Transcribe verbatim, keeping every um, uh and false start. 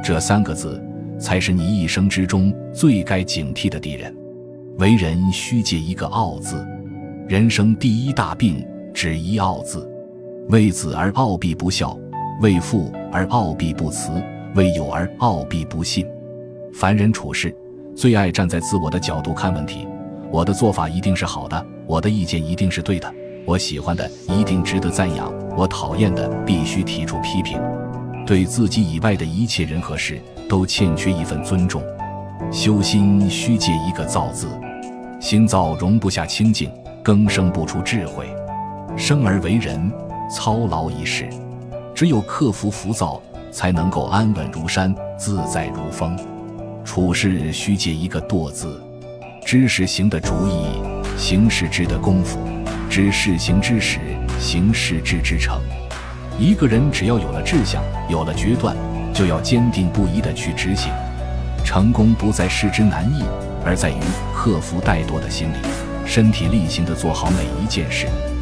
这三个字才是你一生之中最该警惕的敌人。为人须戒一个傲字，人生第一大病只一傲字。为子而傲必不孝，为父而傲必不慈，为友而傲必不信。凡人处事最爱站在自我的角度看问题，我的做法一定是好的，我的意见一定是对的，我喜欢的一定值得赞扬，我讨厌的必须提出批评。对自己以外的一切人和事都欠缺一份尊重。修心须戒一个躁字，心躁容不下清静，更生不出智慧。生而为人，操劳一世，只有克服浮躁，才能够安稳如山，自在如风。处事须戒一个惰字，知识行的主意，行事之的功夫，知事行之始，行事之之成。一个人只要有了志向，有了决断，就要坚定不移地去执行。成功不在事之难易，而在于克服怠惰的心理，身体力行地做好每一件事。